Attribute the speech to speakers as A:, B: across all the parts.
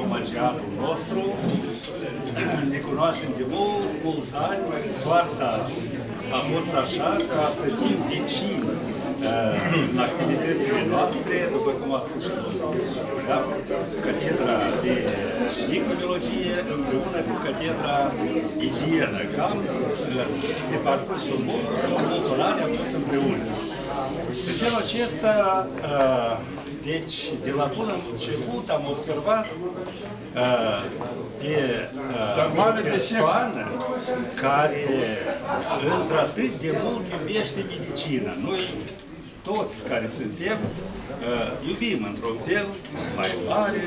A: omagiatul nostru. Ne cunoaștem de mulți ani, soarta a fost așa ca să fim vecini în activitățile noastre, după cum a spus și da? Catedra de microbiologie împreună cu catedra igienă, cam pe parcursul multor ani am fost împreună. În felul acesta, deci, de la bun început am observat pe o persoană care într-atât de mult iubește medicina. Noi, toți care suntem, iubim într-un fel mai mare,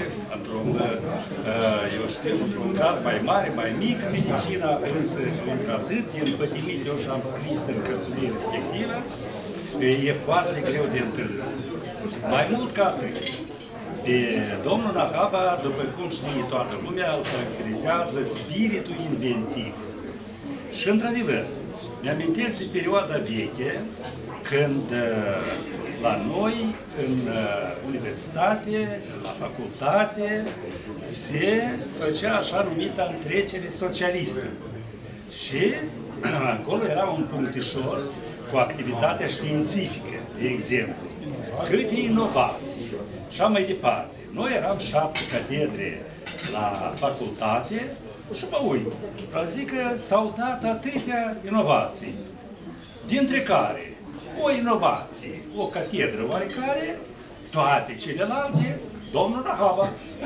A: într-un grad mai mare, mai mic medicina, însă într-atât de împătimit, eu și-am scris în căsulie respectivă, e foarte greu de întâlnit. Mai mult ca atât, pe domnul Nahaba, după cum știe toată lumea, îl caracterizează spiritul inventiv. Și într-adevăr, mi-amintesc de perioada veche, când la noi, în universitate, la facultate, se făcea așa numită întrecere socialistă. Și acolo era un punctișor cu activitatea științifică, de exemplu, câte inovații și mai departe. Noi eram 7 catedre la facultate și mă uit, zic că s-au dat atâtea inovații, dintre care o inovație, o catedră oarecare, toate celelalte, domnul Nahaba.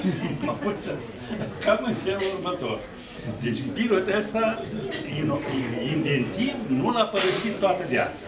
A: Cam în felul următor. Deci spiritul ăsta inventiv nu l-a părăsit toată viața.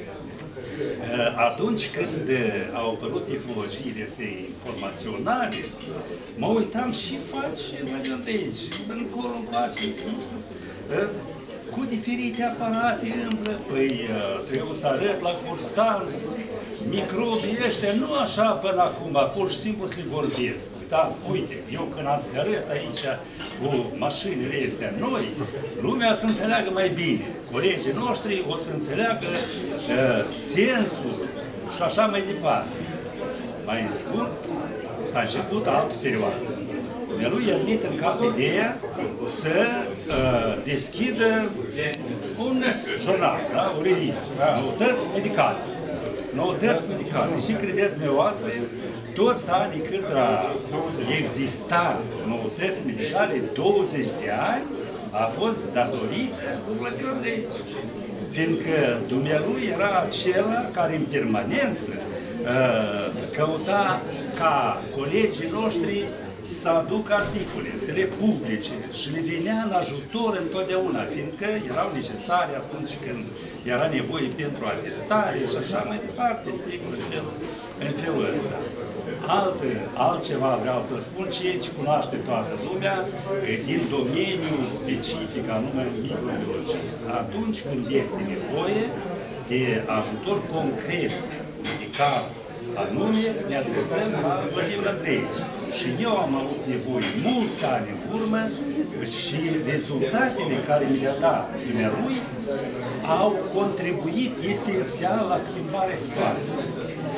A: Atunci când au apărut tehnologiile astea informaționale, mă uitam și faci de aici, încolo, încoace, nu știu, cu diferite aparate împlă. Păi trebuie să arăt la cursanți microbii ăștia, nu așa până acum, pur și simplu să le vorbesc. Da, uite, eu când am să arăt aici cu mașinile astea noi, lumea să înțeleagă mai bine. Colegii noștri o să înțeleagă sensul și așa mai departe. Mai în scurt, s-a început altă perioadă. Lui i-a venit în cap ideea să deschidă un jurnal, da? O revistă, noutăți medicale. Noutăți medicale. Și credeți dumneavoastră, toți anii cât a existat noutăți medicale, 20 de ani, a fost datorită lucrătorii, fiindcă dumnealui era acela care în permanență căuta ca colegii noștri să aducă articole, să le publice și le venea în ajutor întotdeauna, fiindcă erau necesare atunci când era nevoie pentru atestare și așa mai departe, sigur, în felul ăsta. Altceva vreau să spun, ceea ce cunoaște toată lumea din domeniul specific, anume microbiologie. Atunci când este nevoie de ajutor concret, medical, anume, ne adresăm la Vladimir Andreici. Și eu am avut nevoie mulți ani în urmă și rezultatele care mi le-a dat dumnealui au contribuit esențial la schimbarea situației.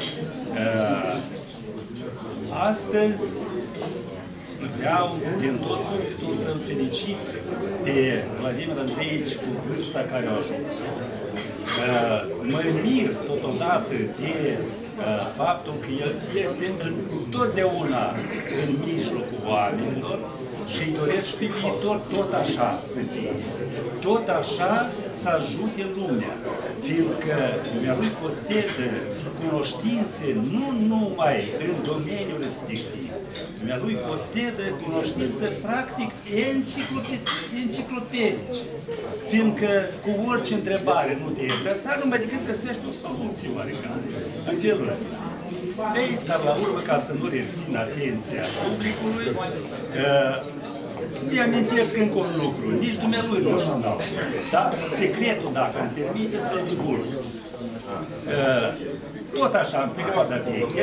A: Astăzi vreau din tot sufletul să-l felicit pe Vladimir Andreici cu vârsta care a ajuns. Mă mir totodată de faptul că el este întotdeauna în mijlocul oamenilor și îi doresc și pe viitor tot așa să fie. Tot așa să ajute lumea, fiindcă lui posedă cunoștințe nu numai în domeniul respectiv, lui posedă cunoștințe practic enciclopedice, fiindcă cu orice întrebare nu te interesat, numai decât găsești o soluție oarecare, în felul ăsta. Ei, dar la urmă, ca să nu rețin atenția publicului, mi-amintesc încă un lucru, nici dumnealui nu știu, dar secretul, dacă îmi permite, să-l divulg. Tot așa, în perioada veche,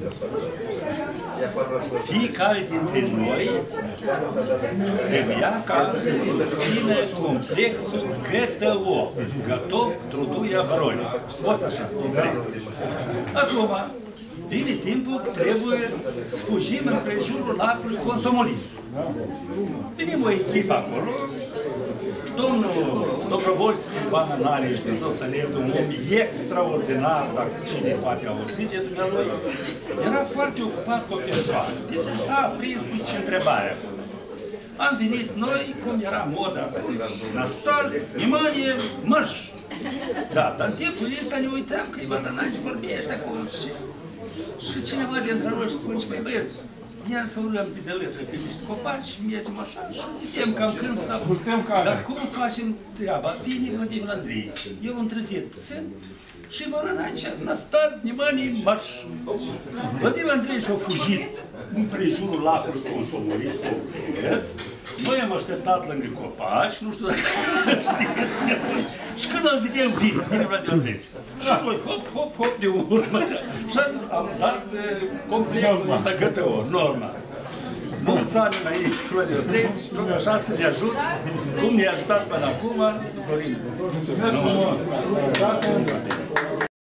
A: fiecare dintre noi trebuia ca să susțină complexul GTO, Gătov, Truduia, Baroni. Fost așa, complex. Acum, vine timpul, trebuie să fugim în prejurul lacului Consomolist. Venim o echipă acolo, domnul Dobrovolski, Ivana Nare, și Dumnezeu să le un om extraordinar, dacă cine poate auzi de dumnealui, era foarte ocupat cu o persoană. Discuta, prins nici întrebare acolo. Am venit noi, cum era moda atunci, la start, nimanie, marș! Da, dar în timpul ăsta ne uitam că Ivan Dănaci vorbește acolo și cineva dintre noi spune, băi băieți, ia să urăm pe de lătră, pe niște copaci și mergem așa și vedem cam când să... Dar cum facem treaba? Vine Vladimir Andrei, el a întrezit puțin și Ivan Dănaci, la start, nimanie, marș! Vladimir Andrei și-a fugit în prejurul lacului Consomolist, noi am așteptat lângă copaci, nu știu dacă știți. Și când îl vedem, vine Vladimir Andrei. Și noi, hop, hop, hop, de urmă. Și am dat complexul ăsta gătăor, normal. Mulți ani înainte, Vladimir Andrei, și tot așa să ne ajuți, cum ne-a ajutat până acum, dorim.